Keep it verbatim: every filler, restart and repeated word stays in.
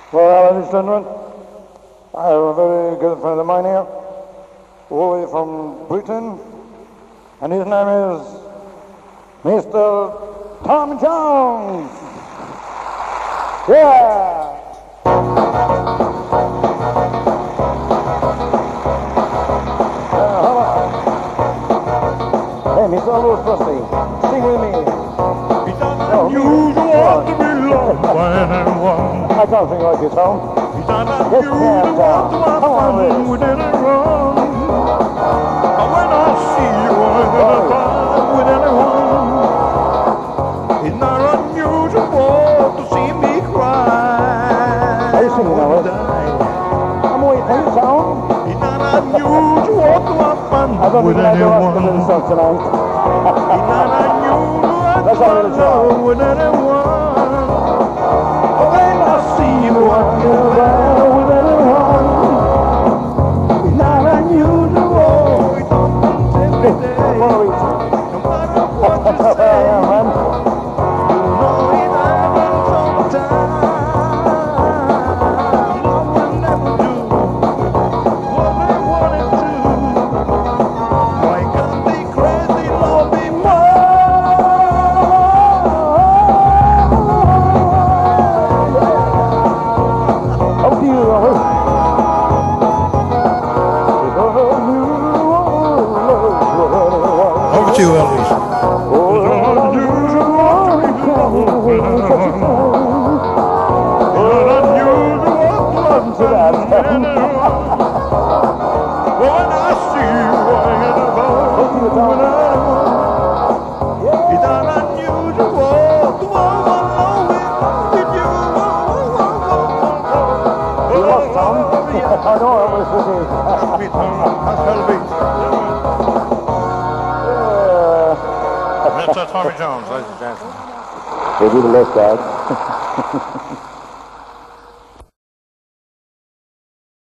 Well, ladies and gentlemen, I have a very good friend of mine here, all the way from Britain, and his name is Mister Tom Jones. Yeah! Uh, hello. Hey, Mister Elvis Presley, sing with me. It's unusual to be loved by anyone. I can't sing like you, Tom. It's unusual to have fun with anyone. But when I see you, I'm gonna fight with anyone. It's not unusual to see me cry. Are you singing now, eh? I'm waiting for you, Tom. It's not unusual to have fun I don't with think I do anyone. ask for this song tonight. It's not unusual That's to all have it is, Tom. love with anyone. But when I see you, I'm gonna fight with anyone. It's not unusual. It happens every day. What are we? No matter what you say, Yeah, man. you know it happens sometimes. Love will never do what they wanted to. Why can't they crazy love me more? Up to you, Elvis. Over to you, Elvis. I know Elvis was here. Mister Tommy Jones, ladies and gentlemen. We'll do the left side.